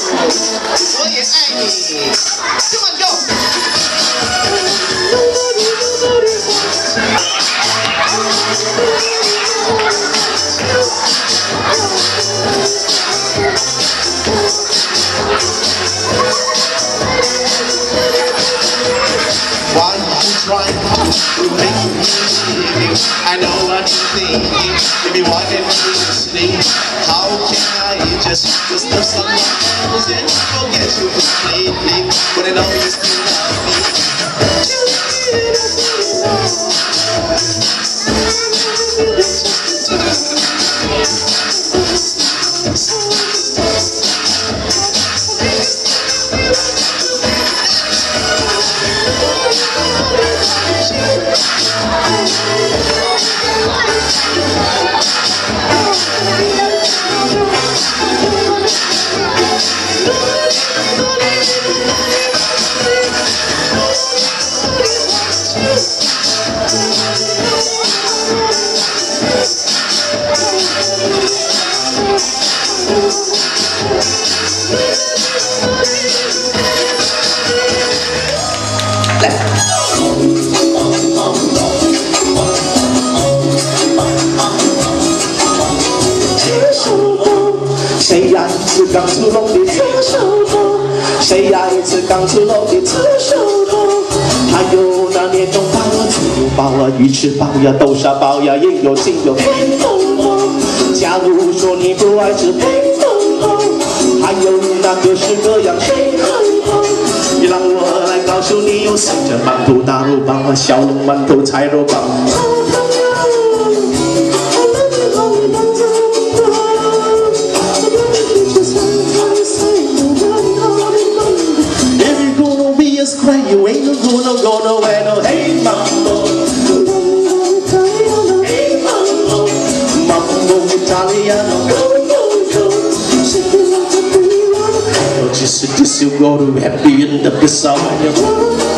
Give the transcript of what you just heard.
我也爱你。Come on go。Why you trying to make me leave? I know what you're thinking. If you want it listening, how can I just love someone else and forget you completely when I know you still love me? 谁呀一次刚出笼的刺手头？谁呀一次刚出笼的刺手头？还有那年中包啊、猪肉包啊、鱼翅包呀、豆沙包呀，也有亲友黑豆包。假如说你不爱吃黑豆包，还有那各式各样黑豆包。你让我来告诉你，有三珍馒头、大肉包啊、小笼馒头、菜肉包。You ain't gonna go nowhere, no. Hey mambo, hey mambo, mambo Italiano. Just you go to happy end of the summer.